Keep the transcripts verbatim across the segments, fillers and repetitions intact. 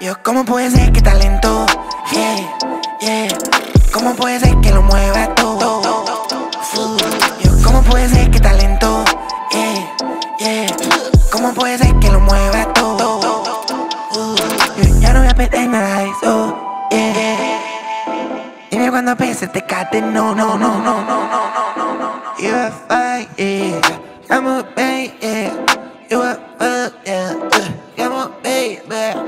Yo, ¿cómo puede ser que talento? Yeah, yeah. ¿Cómo puede ser que lo mueva todo? Uh, yo, ¿cómo puede ser que talento? Yeah, yeah. ¿Cómo puede ser que lo mueva todo? Uh, yo ya no voy a perder nada de eso. Yeah. Dime cuando pesa este cadenon, no, no, no, no, no, no, no, no. You a fight, yeah. I'm a baby, yeah. You a fuck, yeah. I'm a baby.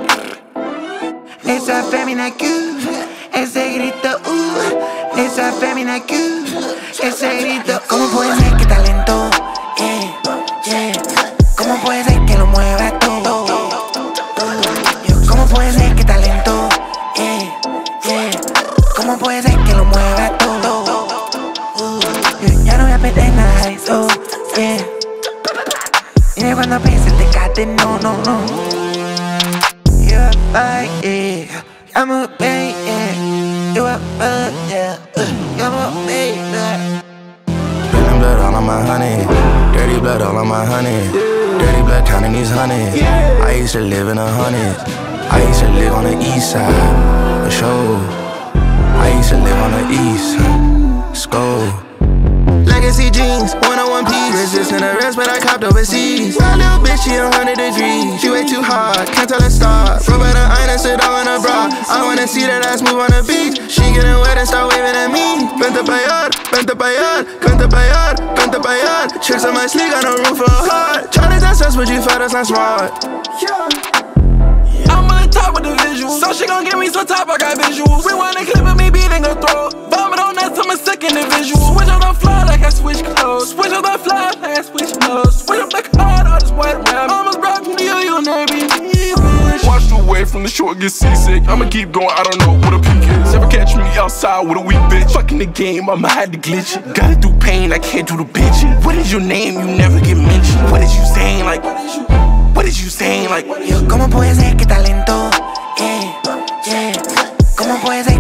Esa fémina Q, ese grito, uh. Esa fémina Q, ese grito. ¿Cómo puede ser que talento? Yeah, yeah. ¿Cómo puede ser que lo mueva todo? Yo, ¿cómo puede ser que talento? Yeah, yeah. ¿Cómo puede ser que lo mueva todo? Uh, yo ya no voy a perder nada de eso, yeah. Dime cuando pesa este cadenon, no, no, no. You a fight, yeah. I'm a baby, yeah. You a fuck, yeah. I'm a baby. Spilling blood all on my honey. Dirty blood all on my honey. Dirty blood counting these hundreds. I used to live in a hundred. I used to live on the east side, for sure. I used to live on the east, skull. Legacy jeans, one on one piece. Resisting arrest, but I copped overseas. My little bitch, she a hundred degrees. She way too hard, can't tell her stop. Rub out her iron and sit all in her bra. I wanna see that ass move on the beach. She getting wet and start waving at me. Vente pa' allá, vente pa' allá, vente pa' allá, vente pa' allá. Tricks on my sleeve, got no room for a heart. Tryna test us, but you felt us not smart. Yeah. I'm on the top with the visuals, so she gon' give me some top, I got visuals. Rewind a clip of me beating her throat. Vomit on that, I'm a sick individual. Switch up the fly like I switch clothes. Switch up the fly like I switch clothes. Switch up the card, I just white rap. Almost brought from you, you'll never be me, bitch. Watched away from the shore, get seasick. I'ma keep going, I don't know what a peak is. Never catch me outside with a weak bitch. Fucking the game, I'ma have to glitch it. Gotta do pain, I can't do the bitching. What is your name? You never get mentioned. What is you saying? Like, what is you, what is you saying? Like, yo, ¿cómo puede ser que talento? Yeah, yeah. ¿Cómo puede ser